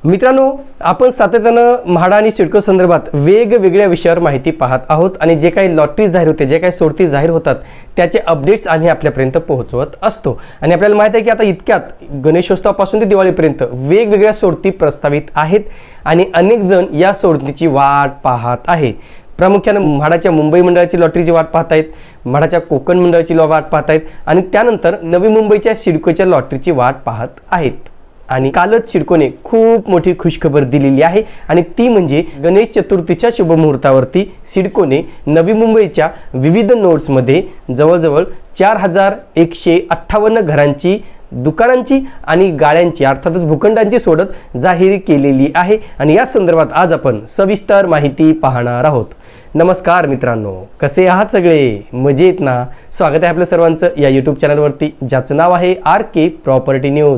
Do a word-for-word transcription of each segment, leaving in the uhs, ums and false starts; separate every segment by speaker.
Speaker 1: मित्रांनो, आपण सातत्यानं म्हाडा आणि सिडको संदर्भात वेगवेगळ्या विषयावर माहिती पाहत आहोत आणि जे काही लॉटरी जाहीर होते, जे काही सोडती जाहीर होतात त्याचे अपडेट्स आम्ही आपल्यापर्यंत पोहोचवत असतो। आणि आपल्याला माहिती आहे की आता इतक्यात गणेशोत्सवापासून ते दिवाळीपर्यंत वेगवेगळ्या सोडती प्रस्तावित आहेत आणि अनेक जण या सोडतीची वाट पाहत आहेत। प्रामुख्याने म्हाडाच्या मुंबई मंडळाची लॉटरीची वाट पाहत आहेत, म्हाडाच्या कोकण मंडळाची वाट पाहत आहेत आणि त्यानंतर नवी मुंबईच्या सिडकोच्या लॉटरीची वाट पाहत आहेत। आणि कालच सिडकोने खूप मोठी खुशखबर दिलेली आहे आणि ती म्हणजे गणेश चतुर्थीच्या शुभमुहूर्तावरती सिडकोने नवी मुंबईच्या विविध नोड्समध्ये जवळजवळ चार हजार एकशे अठ्ठावन्न घरांची, दुकानांची आणि गाळ्यांची अर्थातच भूखंडांची सोडत जाहीर केलेली आहे आणि या संदर्भात आज आपण सविस्तर माहिती पाहणार आहोत। नमस्कार मित्रांनो, कसे आहात सगळे? मजेत ना? स्वागत आहे आपल्या सर्वांचं या यूट्यूब चॅनलवरती, ज्याचं नाव आहे आर के प्रॉपर्टी न्यूज।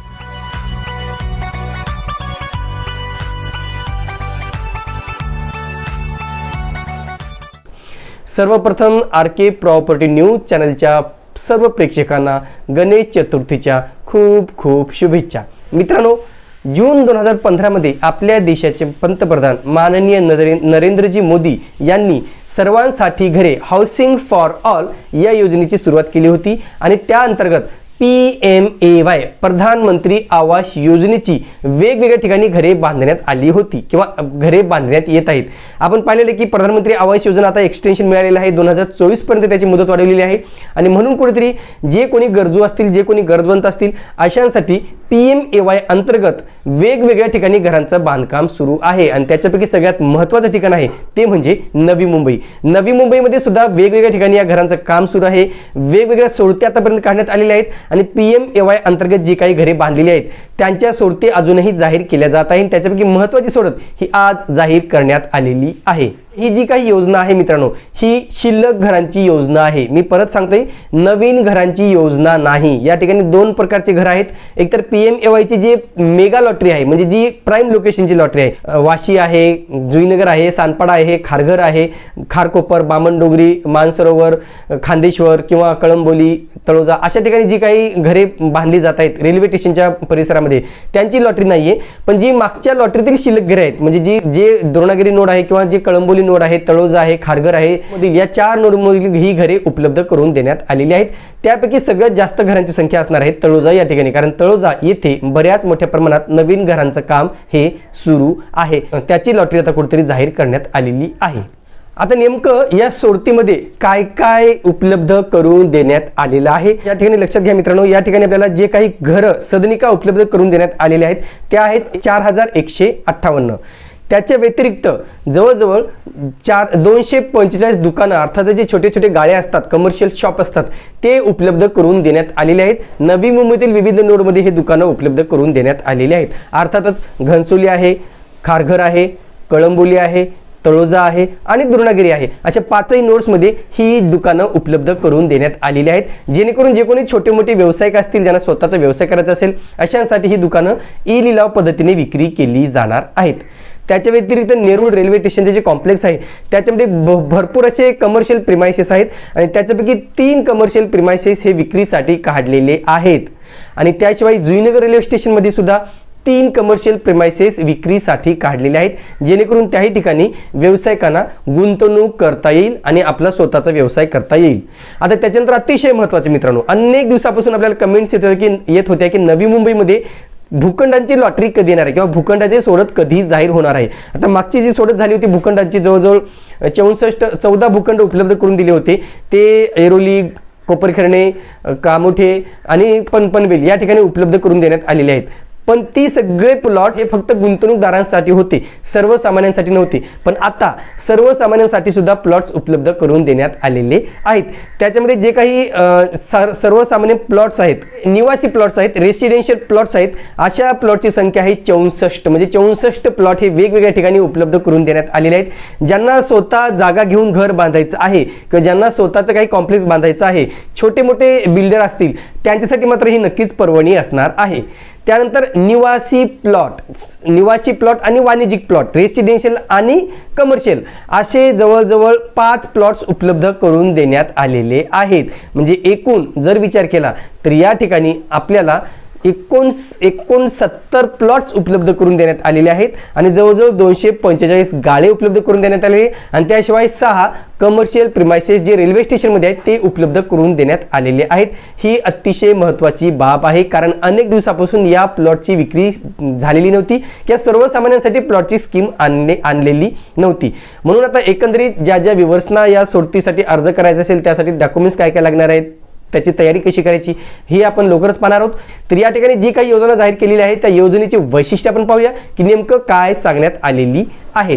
Speaker 1: सर्वप्रथम आर के प्रॉपर्टी न्यूज चॅनलच्या सर्व प्रेक्षकांना गणेश चतुर्थीच्या खूप खूप शुभेच्छा। मित्रांनो, जून दोन हजार पंधरा मध्ये आपल्या देशाचे पंतप्रधान माननीय नरेंद्रजी मोदी यांनी सर्वांसाठी घरे हाऊसिंग फॉर ऑल या योजनेची सुरुवात केली होती आणि त्या अंतर्गत पी एम ए वाय प्रधानमंत्री आवास योजनेची वेगवेगळ्या ठिकाणी घरे बांधण्यात आली होती किंवा घरे बांधण्यात येत आहेत। आपण पाहिलेले की प्रधानमंत्री आवास योजना आता एक्सटेन्शन मिळालेलं आहे, दोन हजार चोवीस पर्यंत त्याची मुदत वाढवलेली आहे आणि म्हणून कुठेतरी जे कोणी गरजू असतील, जे कोणी गरजवंत असतील अशांसाठी पी एम ए वाय अंतर्गत वेगवेगळ्या ठिकाणी घरांचं बांधकाम सुरू आहे आणि त्याच्यापैकी सगळ्यात महत्त्वाचं ठिकाण आहे ते म्हणजे नवी मुंबई। नवी मुंबईमध्ये सुद्धा वेगवेगळ्या ठिकाणी या घरांचं काम सुरू आहे, वेगवेगळ्या सोडती आतापर्यंत काढण्यात आलेल्या आहेत आणि पी एम ए वाय अंतर्गत जी काही घरे बांधलेली आहेत त्यांच्या सोडती अजूनही जाहीर केल्या जात आहेत। त्याच्यापैकी महत्त्वाची सोडत ही आज जाहीर करण्यात आलेली आहे। ही जी काही योजना आहे मित्रांनो, ही शिल्लक घरांची योजना आहे। मी परत सांगतोय, नवीन घरांची योजना नाही। या ठिकाणी दोन प्रकारचे घर आहेत, एकतर पी एम ए वाय ची जी मेगा लॉटरी आहे म्हणजे जी प्राइम लोकेशनची लॉटरी आहे, वाशी आहे, जुईनगर आहे, सानपाडा आहे, खारघर आहे, खारकोपर, बामणडोंगरी, मानसरोवर, खांदेश्वर किंवा कळंबोली, तळोजा अशा ठिकाणी जी काही घरे बांधली जात आहेत रेल्वे स्टेशनच्या परिसरामध्ये त्यांची लॉटरी नाहीये। पण जी मागच्या लॉटरीतील शिल्लक घरे आहेत म्हणजे जी जे द्रोणागिरी नोड आहे किंवा जे कळंबोली नोड आहे, तळोजा आहे, खारघर आहे, मधील या चार नोड मधील ही घरे उपलब्ध करून देण्यात आलेली आहेत। त्यापैकी सगळ्यात जास्त घरांची संख्या असणार आहे तळोजा या ठिकाणी, कारण तळोजा येथे बऱ्याच मोठ्या प्रमाणात नवीन घरांचं काम हे सुरू आहे। त्याची लॉटरी आता कुठेतरी जाहीर करण्यात आलेली आहे। आता नेमकं या सोडतीमध्ये काय काय उपलब्ध करून देण्यात आलेलं आहे या ठिकाणी लक्षात घ्या मित्रांनो। या ठिकाणी आपल्याला जे काही घरं सदनिका उपलब्ध करून देण्यात आलेले आहेत त्या आहेत चार हजार एकशे अठ्ठावन्न। त्याच्या व्यतिरिक्त जवळजवळ चार दोनशे पंचेचाळीस दुकानं अर्थात जे छोटे छोटे गाळे असतात, कमर्शियल शॉप असतात ते उपलब्ध करून देण्यात आलेले आहेत। नवी मुंबईतील विविध नोडमध्ये हे दुकानं उपलब्ध करून देण्यात आलेली आहेत। अर्थातच घनसोली आहे, खारघर आहे, कळंबोली आहे, तळोजा आहे आणि द्रोणागिरी आहे, अशा पाचही नोड्समध्ये ही दुकानं उपलब्ध करून देण्यात आलेली आहेत, जेणेकरून जे कोणी छोटे मोठे व्यावसायिक असतील ज्यांना स्वतःचा व्यवसाय करायचा असेल अशांसाठी ही दुकानं ई लिलाव पद्धतीने विक्री केली जाणार आहेत। त्याच्या व्यतिरिक्त नेरूळ रेल्वे स्टेशनचे जे कॉम्प्लेक्स आहे त्याच्यामध्ये भरपूर असे कमर्शियल प्रिमायसेस आहेत आणि त्याच्यापैकी तीन कमर्शियल प्रिमायसेस हे विक्रीसाठी काढलेले आहेत आणि त्याशिवाय जुईनगर रेल्वे स्टेशनमध्ये सुद्धा तीन कमर्शियल प्रिमायसेस विक्रीसाठी काढलेले आहेत, जेणेकरून त्याही ठिकाणी व्यावसायिकांना गुंतवणूक करता येईल आणि आपला स्वतःचा व्यवसाय करता येईल। आता त्याच्यानंतर अतिशय महत्त्वाचे मित्रांनो, अनेक दिवसापासून आपल्याला कमेंट्स येत होत्या की येत होत्या की नवी मुंबईमध्ये भूखंडांची लॉटरी कधी येणार आहे किंवा भूखंडाची सोडत कधी जाहीर होणार आहे। आता मागची जी सोडत झाली होती भूखंडांची जवळजवळ चौसष्ट चौदा भूखंड उपलब्ध करून दिले होते, ते ऐरोली, कोपरखैरणे, कामोठे आणि पनपनवेल या ठिकाणी उपलब्ध करून देण्यात आलेले आहेत। पण ती सगळे प्लॉट हे फक्त गुंतवणूकदारांसाठी होते, सर्वसामान्यांसाठी नव्हते। पण आता सर्वसामान्यांसाठी सुद्धा प्लॉट्स उपलब्ध करून देण्यात आलेले आहेत। त्याच्यामध्ये जे काही सर्वसामान्य प्लॉट्स आहेत, निवासी प्लॉट्स आहेत, रेसिडेन्शियल प्लॉट्स आहेत, अशा प्लॉटची संख्या आहे चौसष्ट, म्हणजे चौसष्ट प्लॉट हे वेगवेगळ्या ठिकाणी उपलब्ध करून देण्यात आलेले आहेत। ज्यांना स्वतः जागा घेऊन घर बांधायचं आहे किंवा ज्यांना स्वतःचं काही कॉम्प्लेक्स बांधायचं आहे, छोटे मोठे बिल्डर असतील त्यांच्यासाठी मात्र ही नक्कीच पर्वणी असणार आहे। त्यानंतर निवासी प्लॉट, निवासी प्लॉट आणि वाणिज्यिक प्लॉट, रेसिडेन्शियल आणि कमर्शियल असे जवळजवळ पाच प्लॉट्स उपलब्ध करून देण्यात आलेले आहेत। म्हणजे एकूण जर विचार केला तर या ठिकाणी आपल्याला एकोणस एकोणसत्तर प्लॉट्स उपलब्ध करून देण्यात आलेले आहेत आणि जवळजवळ दोनशे पंचेचाळीस गाळे उपलब्ध करून देण्यात आले आणि त्याशिवाय सहा कमर्शियल प्रिमायसेस जे रेल्वे स्टेशनमध्ये आहेत ते उपलब्ध करून देण्यात आलेले आहेत। ही अतिशय महत्त्वाची बाब आहे, कारण अनेक दिवसापासून या प्लॉटची विक्री झालेली नव्हती किंवा सर्वसामान्यांसाठी प्लॉटची स्कीम आणणे आणलेली नव्हती। म्हणून आता एकंदरीत ज्या ज्या व्ह्युअर्सना या सोडतीसाठी अर्ज करायचा असेल त्यासाठी डॉक्युमेंट्स काय काय लागणार आहेत, त्याची तयारी कशी करायची ही आपण लवकरच पाहणार आहोत। तर या ठिकाणी जी काही योजना जाहीर केलेली आहे त्या योजनेची वैशिष्ट्य आपण पाहूया की नेमकं काय सांगण्यात आलेली आहेत।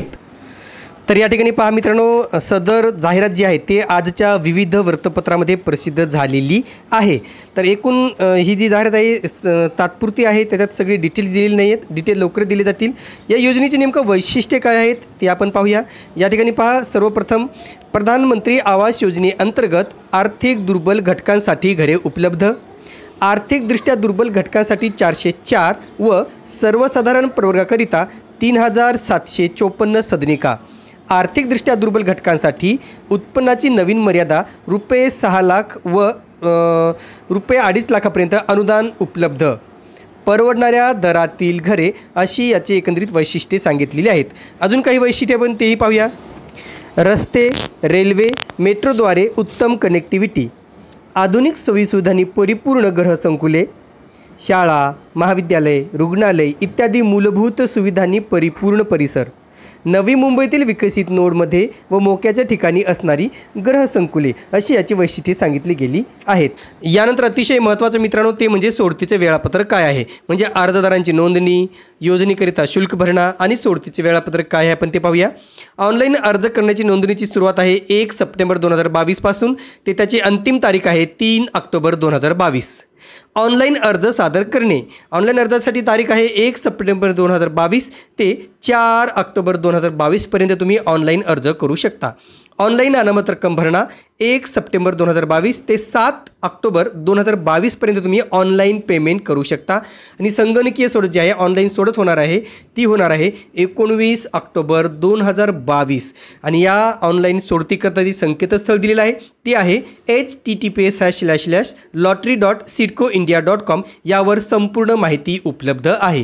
Speaker 1: तर या ठिकाणी पहा मित्रांनो, सदर जाहिरात जी आहे ते आजच्या विविध वृत्तपत्रामध्ये प्रसिद्ध झालेली आहे। तर एकूण ही जी जाहिरात आहे तात्पुरती आहे, त्याच्यात सगळी डिटेल्स दिलेली नाही आहेत, डिटेल लवकर दिले जातील। या योजनेचे नेमकं वैशिष्ट्य काय आहेत ते आपण पाहूया। या ठिकाणी पहा, सर्वप्रथम प्रधानमंत्री आवास योजनेअंतर्गत आर्थिक दुर्बल घटकांसाठी घरे उपलब्ध, आर्थिकदृष्ट्या दुर्बल घटकांसाठी चारशे चार व सर्वसाधारण प्रवर्गाकरिता तीन हजार सातशे चोपन्न सदनिका, आर्थिकदृष्ट्या दुर्बल घटकांसाठी उत्पन्नाची नवीन मर्यादा रुपये सहा लाख व रुपये अडीच लाखापर्यंत अनुदान उपलब्ध, परवडणाऱ्या दरातील घरे अशी याची एकंदरीत वैशिष्ट्ये सांगितलेली आहेत। अजून काही वैशिष्ट्ये आपण तेही पाहूया। रस्ते, रेल्वे, मेट्रोद्वारे उत्तम कनेक्टिव्हिटी, आधुनिक सोयीसुविधांनी परिपूर्ण गृहसंकुले, शाळा, महाविद्यालय, रुग्णालय इत्यादी मूलभूत सुविधांनी परिपूर्ण परिसर, नवी मुंबईतील विकसित नोडमध्ये व मोक्याच्या ठिकाणी असणारी ग्रहसंकुले अशी याची वैशिष्ट्ये सांगितली गेली आहेत। यानंतर अतिशय महत्त्वाचं मित्रांनो ते म्हणजे सोडतीचे वेळापत्रक काय आहे, म्हणजे अर्जदारांची नोंदणी, योजनेकरिता शुल्क भरणा आणि सोडतीचे वेळापत्रक काय आहे आपण ते पाहूया। ऑनलाईन अर्ज करण्याची नोंदणीची सुरुवात आहे एक सप्टेंबर दोन हजार बावीस पासून ते त्याची अंतिम तारीख आहे तीन ऑक्टोबर दोन हजार बावीस। ऑनलाईन अर्ज सादर करणे, ऑनलाईन अर्जासाठी तारीख आहे एक सप्टेंबर दोन हजार बावीस ते चार ऑक्टोबर दोन हजार बावीसपर्यंत तुम्ही ऑनलाईन अर्ज करू शकता। ऑनलाईन अनामत रक्कम भरणा एक सप्टेंबर दोन हजार बावीस ते सात ऑक्टोबर दोन हजार बावीसपर्यंत तुम्ही ऑनलाईन पेमेंट करू शकता आणि संगणकीय सोडत जी आहे ऑनलाईन सोडत होणार आहे ती होणार आहे एकोणवीस ऑक्टोबर दोन हजार बावीस आणि या ऑनलाईन सोडतीकरता जी संकेतस्थळ दिलेलं आहे ती आहे H T T P S hash slash slash lottery dot CIDCO India dot com यावर संपूर्ण माहिती उपलब्ध आहे।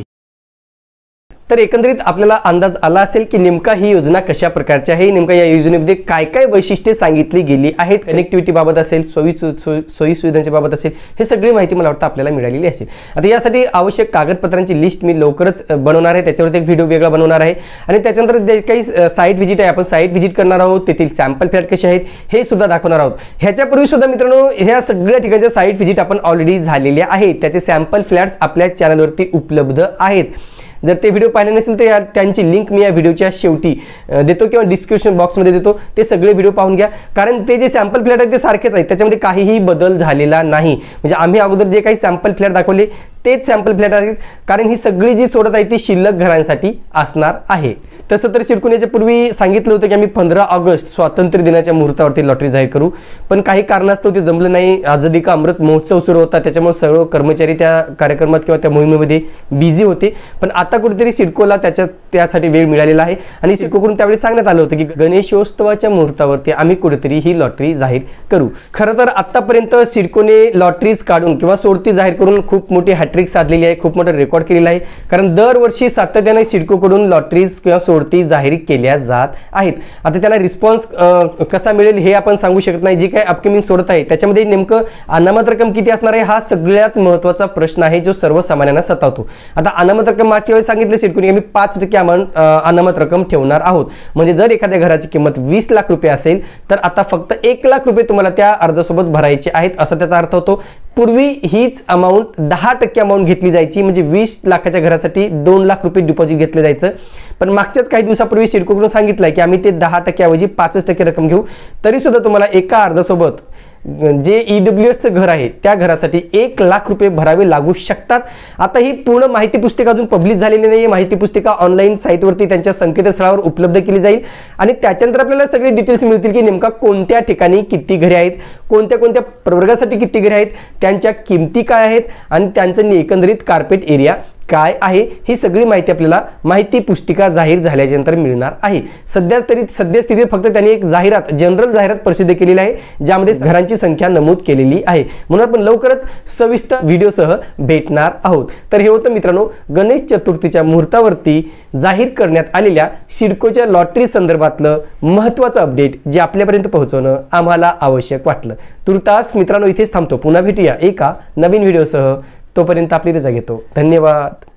Speaker 1: तर एकंदरीत आपल्याला अंदाज आला असेल की नेमका ही योजना कशा प्रकारची आहे, नेमका या योजनेमध्ये काय काय वैशिष्ट्ये सांगितली गेली आहेत, कनेक्टिव्हिटी बाबत असेल, सोयी सोयी सुविधांच्या बाबत असेल, हे सगळी माहिती मला वाटतं आपल्याला मिळालेली असेल। आता यासाठी आवश्यक कागदपत्रांची लिस्ट मी लवकरच बनवणार आहे, त्याच्यावरती एक व्हिडिओ वेगळा बनवणार आहे आणि त्याच्यानंतर जे काही साईट व्हिजिट आहे आपण साईट व्हिजिट करणार आहोत, तेथील सॅम्पल फ्लॅट कसे आहेत हे सुद्धा दाखवणार आहोत। ह्याच्यापूर्वी सुद्धा मित्रांनो ह्या सगळ्या ठिकाणच्या साईट व्हिजिट आपण ऑलरेडी झालेल्या आहेत, त्याचे सॅम्पल फ्लॅट्स आपल्या चॅनलवरती उपलब्ध आहेत। जर ते व्हिडिओ पाहिले नसेल तर त्यांची लिंक मी या व्हिडिओच्या शेवटी देतो किंवा डिस्क्रिप्शन बॉक्समध्ये देतो, ते सगळे व्हिडिओ पाहून घ्या, कारण ते जे सॅम्पल फ्लॅट आहेत ते सारखेच आहेत, त्याच्यामध्ये काहीही बदल झालेला नाही। म्हणजे आम्ही अगोदर जे काही सॅम्पल फ्लॅट दाखवले तेच सॅम्पल फ्लॅट आहेत, कारण ही सगळी जी सोडत आहे ती शिल्लक घरांसाठी असणार आहे। तसं तर सिडकोने याच्या पूर्वी सांगितलं होतं की आम्ही पंधरा ऑगस्ट स्वातंत्र्य दिनाच्या मुहूर्तावरती लॉटरी जाहीर करू, पण काही कारणास्तव ते जमलं नाही। आझादी का अमृत महोत्सव सुरू होता, त्याच्यामुळे सर्व कर्मचारी त्या कार्यक्रमात किंवा त्या मोहिमेमध्ये बिझी होते, पण आता कुठेतरी सिडकोला त्याच्या त्यासाठी वेळ मिळालेला आहे आणि सिडकोकडून त्यावेळी सांगण्यात आलं होतं की गणेशोत्सवाच्या मुहूर्तावरती आम्ही कुठेतरी ही लॉटरी जाहीर करू। खरं तर आतापर्यंत सिडकोने लॉटरीज काढून किंवा सोडती जाहीर करून खूप मोठी हॅट्रिक साधलेली आहे, खूप मोठं रेकॉर्ड केलेलं आहे, कारण दरवर्षी सातत्याने सिडकोकडून लॉटरीज किंवा सोडती जाहीर केल्या जात आहेत। आता त्याला रिस्पॉन्स कसा मिळेल हे आपण सांगू शकत नाही। जी काही अपकमिंग सोडत आहे त्याच्यामध्ये नेमकं अनामत रक्कम किती असणार आहे हा सगळ्यात महत्त्वाचा प्रश्न आहे जो सर्वसामान्यांना सतावतो। आता अनामत रक्कम मागच्या वेळेस सांगितलं सिडकोने आम्ही पाच टक्के अमाऊंट अनामत रक्कम ठेवणार आहोत, म्हणजे जर एखाद्या घराची किंमत वीस लाख रुपये असेल तर आता फक्त एक लाख रुपये तुम्हाला त्या अर्जासोबत भरायचे आहेत असा त्याचा अर्थ होतो। पूर्वी हीच अमाऊंट दहा टक्के अमाऊंट घेतली जायची, म्हणजे वीस लाखाच्या घरासाठी दोन लाख रुपये डिपॉझिट घेतले जायचं, पण मागच्याच काही दिवसापूर्वी सिडकोकडून सांगितलंय की आम्ही ते दहा टक्के ऐवजी पाचच टक्के रक्कम घेऊ, तरी सुद्धा तुम्हाला एका अर्जासोबत जे ईडब्ल्यू एसचं घर आहे त्या घरासाठी एक लाख रुपये भरावे लागू शकतात। आता ही पूर्ण माहिती पुस्तिका अजून पब्लिश झालेली नाही, माहिती पुस्तिका ऑनलाईन साईटवरती त्यांच्या संकेतस्थळावर उपलब्ध केली जाईल आणि त्याच्यानंतर आपल्याला सगळे डिटेल्स मिळतील की नेमका कोणत्या ठिकाणी किती घरे आहेत, कोणत्या कोणत्या प्रवर्गासाठी किती घरे आहेत, त्यांच्या किमती काय आहेत आणि त्यांचं एकंदरीत कार्पेट एरिया काय आहे ही सगळी माहिती आपल्याला माहिती पुस्तिका जाहीर झाल्याच्या नंतर मिळणार आहे. सध्या तरी सद्यस्थितीत फक्त त्यांनी एक जाहिरात जनरल जाहिरात प्रसिद्ध केलेली आहे ज्यामध्ये घरांची संख्या नमूद केलेली आहे. म्हणून आपण लवकरच सविस्तर व्हिडिओसह भेटणार आहोत. तर हे होतं मित्रांनो गणेश चतुर्थीच्या मुहूर्तावरती जाहीर करण्यात आलेल्या सिडकोच्या लॉटरी संदर्भातलं महत्त्वाचं अपडेट जे आपल्यापर्यंत पोहोचवणं आम्हाला आवश्यक वाटलं. तुर्तास मित्रांनो इथेच थांबतो. पुन्हा भेटूया एका नवीन व्हिडिओसह. तोपर्यंत आपली रजा घेतो. धन्यवाद.